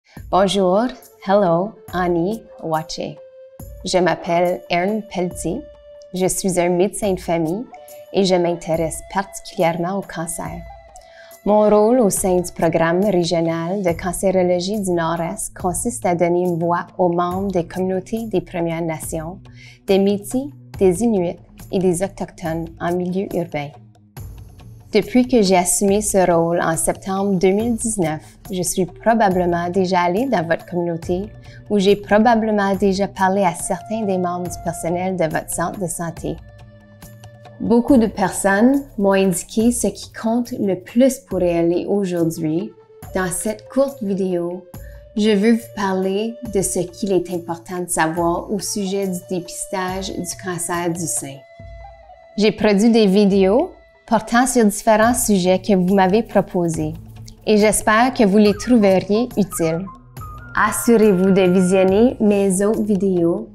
Bonjour, hello, Annie Wache. Je m'appelle Ern Pelletier, je suis un médecin de famille et je m'intéresse particulièrement au cancer. Mon rôle au sein du programme régional de cancérologie du Nord-Est consiste à donner une voix aux membres des communautés des Premières Nations, des Métis, des Inuits et des Autochtones en milieu urbain. Depuis que j'ai assumé ce rôle en septembre 2019, je suis probablement déjà allée dans votre communauté ou j'ai probablement déjà parlé à certains des membres du personnel de votre centre de santé. Beaucoup de personnes m'ont indiqué ce qui compte le plus pour elles et aujourd'hui. Dans cette courte vidéo, je veux vous parler de ce qu'il est important de savoir au sujet du dépistage du cancer du sein. J'ai produit des vidéos portant sur différents sujets que vous m'avez proposés et j'espère que vous les trouveriez utiles. Assurez-vous de visionner mes autres vidéos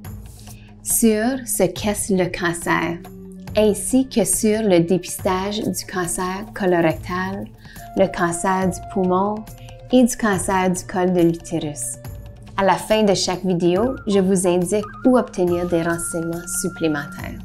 sur ce qu'est le cancer, ainsi que sur le dépistage du cancer colorectal, le cancer du poumon et du cancer du col de l'utérus. À la fin de chaque vidéo, je vous indique où obtenir des renseignements supplémentaires.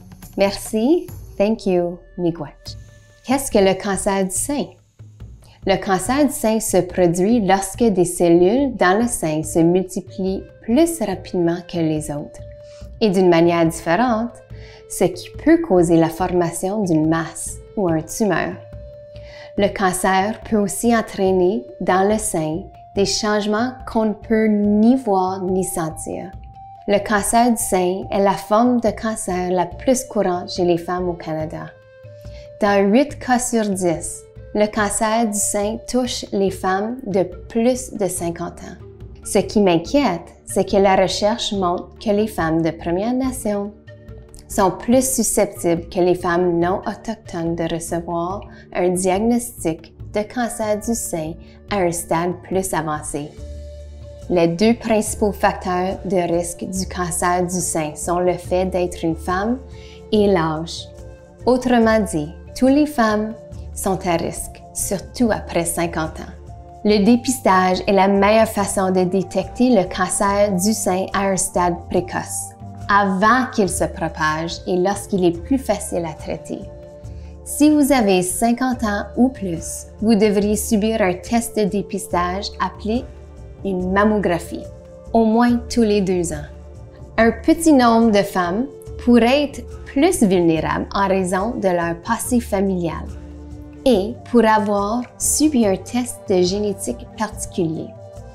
Merci. Thank you, miigwech. Qu'est-ce que le cancer du sein? Le cancer du sein se produit lorsque des cellules dans le sein se multiplient plus rapidement que les autres et d'une manière différente, ce qui peut causer la formation d'une masse ou un tumeur. Le cancer peut aussi entraîner dans le sein des changements qu'on ne peut ni voir ni sentir. Le cancer du sein est la forme de cancer la plus courante chez les femmes au Canada. Dans 8 cas sur 10, le cancer du sein touche les femmes de plus de 50 ans. Ce qui m'inquiète, c'est que la recherche montre que les femmes de Premières Nations sont plus susceptibles que les femmes non autochtones de recevoir un diagnostic de cancer du sein à un stade plus avancé. Les 2 principaux facteurs de risque du cancer du sein sont le fait d'être une femme et l'âge. Autrement dit, toutes les femmes sont à risque, surtout après 50 ans. Le dépistage est la meilleure façon de détecter le cancer du sein à un stade précoce, avant qu'il se propage et lorsqu'il est plus facile à traiter. Si vous avez 50 ans ou plus, vous devriez subir un test de dépistage appelé une mammographie, au moins tous les 2 ans. Un petit nombre de femmes pourraient être plus vulnérables en raison de leur passé familial et pour avoir subi un test de génétique particulier.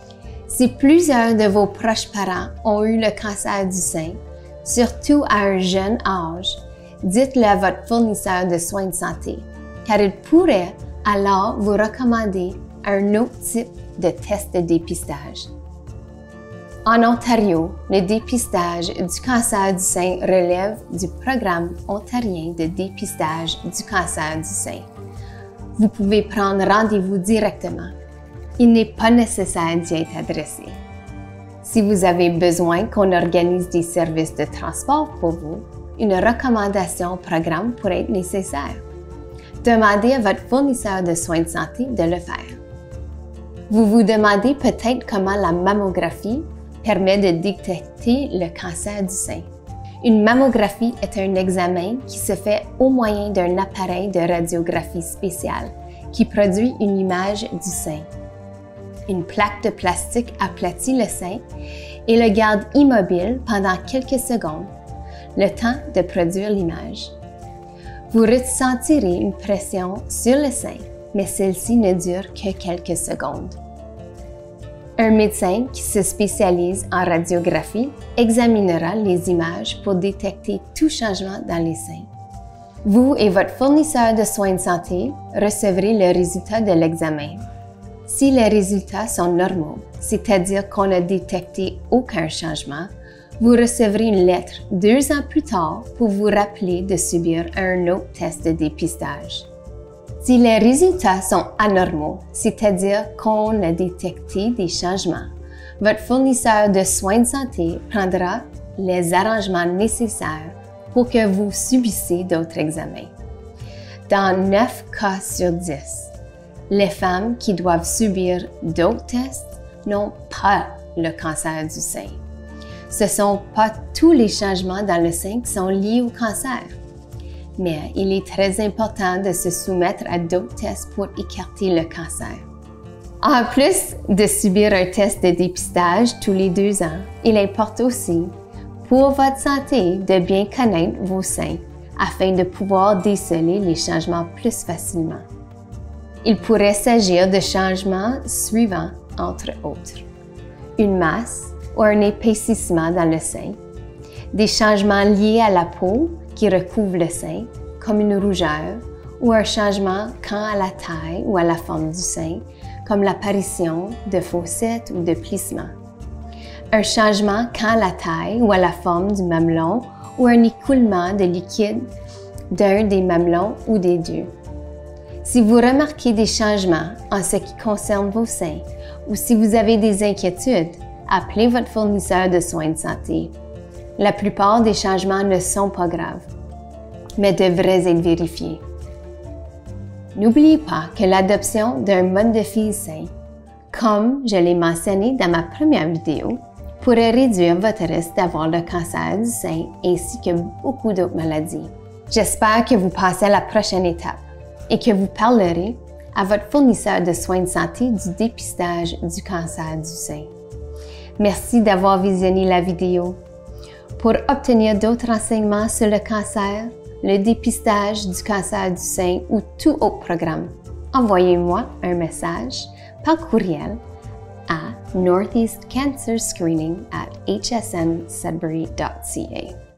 Si plusieurs de vos proches parents ont eu le cancer du sein, surtout à un jeune âge, dites-le à votre fournisseur de soins de santé, car il pourrait alors vous recommander un autre type de test de dépistage. En Ontario, le dépistage du cancer du sein relève du programme ontarien de dépistage du cancer du sein. Vous pouvez prendre rendez-vous directement. Il n'est pas nécessaire d'y être adressé. Si vous avez besoin qu'on organise des services de transport pour vous, une recommandation au programme pourrait être nécessaire. Demandez à votre fournisseur de soins de santé de le faire. Vous vous demandez peut-être comment la mammographie permet de détecter le cancer du sein. Une mammographie est un examen qui se fait au moyen d'un appareil de radiographie spécial qui produit une image du sein. Une plaque de plastique aplatit le sein et le garde immobile pendant quelques secondes, le temps de produire l'image. Vous ressentirez une pression sur le sein, mais celle-ci ne dure que quelques secondes. Un médecin qui se spécialise en radiographie examinera les images pour détecter tout changement dans les seins. Vous et votre fournisseur de soins de santé recevrez le résultat de l'examen. Si les résultats sont normaux, c'est-à-dire qu'on n'a détecté aucun changement, vous recevrez une lettre 2 ans plus tard pour vous rappeler de subir un autre test de dépistage. Si les résultats sont anormaux, c'est-à-dire qu'on a détecté des changements, votre fournisseur de soins de santé prendra les arrangements nécessaires pour que vous subissiez d'autres examens. Dans 9 cas sur 10, les femmes qui doivent subir d'autres tests n'ont pas le cancer du sein. Ce ne sont pas tous les changements dans le sein qui sont liés au cancer. Mais il est très important de se soumettre à d'autres tests pour écarter le cancer. En plus de subir un test de dépistage tous les 2 ans, il importe aussi, pour votre santé, de bien connaître vos seins afin de pouvoir déceler les changements plus facilement. Il pourrait s'agir de changements suivants, entre autres. Une masse ou un épaississement dans le sein, des changements liés à la peau qui recouvre le sein, comme une rougeur, ou un changement quant à la taille ou à la forme du sein, comme l'apparition de fossettes ou de plissements. Un changement quant à la taille ou à la forme du mamelon ou un écoulement de liquide d'un des mamelons ou des deux. Si vous remarquez des changements en ce qui concerne vos seins ou si vous avez des inquiétudes, appelez votre fournisseur de soins de santé. La plupart des changements ne sont pas graves, mais devraient être vérifiés. N'oubliez pas que l'adoption d'un mode de vie sain, comme je l'ai mentionné dans ma première vidéo, pourrait réduire votre risque d'avoir le cancer du sein ainsi que beaucoup d'autres maladies. J'espère que vous passez à la prochaine étape et que vous parlerez à votre fournisseur de soins de santé du dépistage du cancer du sein. Merci d'avoir visionné la vidéo. Pour obtenir d'autres renseignements sur le cancer, le dépistage du cancer du sein ou tout autre programme, envoyez-moi un message par courriel à northeastcancerscreening@hsnsudbury.ca.